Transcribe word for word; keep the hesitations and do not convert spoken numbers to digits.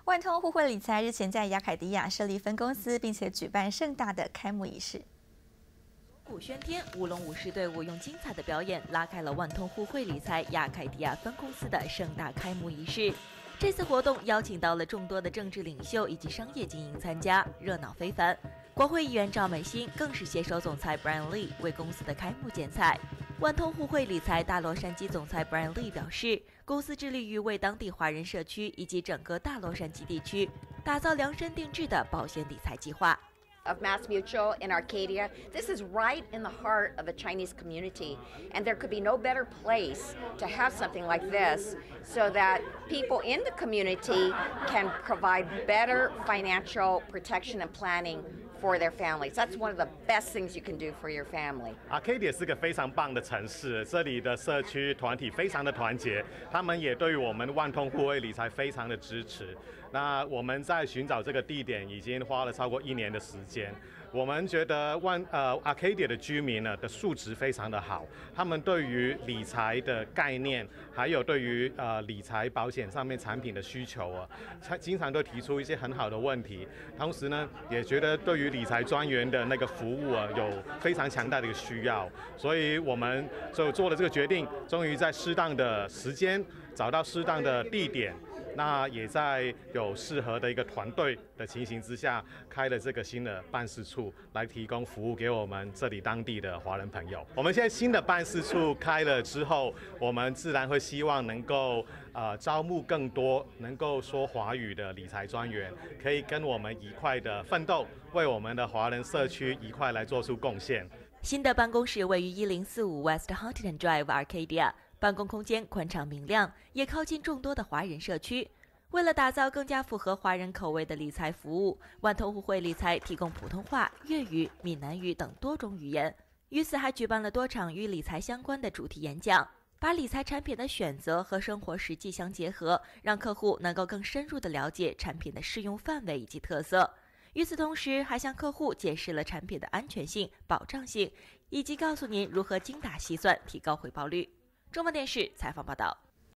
万通互惠理财日前在亚凯迪亚设立分公司，并且举办盛大的开幕仪式。 鼓喧天，舞龙舞狮队伍用精彩的表演拉开了万通互惠理财亚凯迪亚分公司的盛大开幕仪式。这次活动邀请到了众多的政治领袖以及商业精英参加，热闹非凡。国会议员赵美心更是携手总裁 Brian Lee 为公司的开幕剪彩。万通互惠理财大洛杉矶总裁 Brian Lee 表示，公司致力于为当地华人社区以及整个大洛杉矶地区打造量身定制的保险理财计划。 Of Mass Mutual in Arcadia. This is right in the heart of a Chinese community, and there could be no better place to have something like this so that people in the community can provide better financial protection and planning for their families. That's one of the best things you can do for your family. Arcadia 是个非常棒的城市，这里的社区团体非常的团结，他们也对于我们万通互惠理财非常的支持。那我们在寻找这个地点已经花了超过一年的时间。我们觉得万呃 Arcadia 的居民呢的素质非常的好，他们对于理财的概念，还有对于呃理财保险上面产品的需求啊，他经常都提出一些很好的问题。同时呢，也觉得对于理财专员的那个服务啊，有非常强大的一个需要，所以我们就做了这个决定，终于在适当的时间找到适当的地点。那也在有适合的一个团队的情形之下，开了这个新的办事处，来提供服务给我们这里当地的华人朋友。我们现在新的办事处开了之后，我们自然会希望能够呃招募更多能够说华语的理财专员，可以跟我们一块的奋斗，为我们的华人社区一块来做出贡献。 新的办公室位于一零四五 West Huntington Drive Arcadia。办公空间宽敞明亮，也靠近众多的华人社区。为了打造更加符合华人口味的理财服务，万通互惠理财提供普通话、粤语、闽南语等多种语言。于此还举办了多场与理财相关的主题演讲，把理财产品的选择和生活实际相结合，让客户能够更深入地了解产品的适用范围以及特色。与此同时，还向客户解释了产品的安全性、保障性，以及告诉您如何精打细算提高回报率。中文电视采访报道。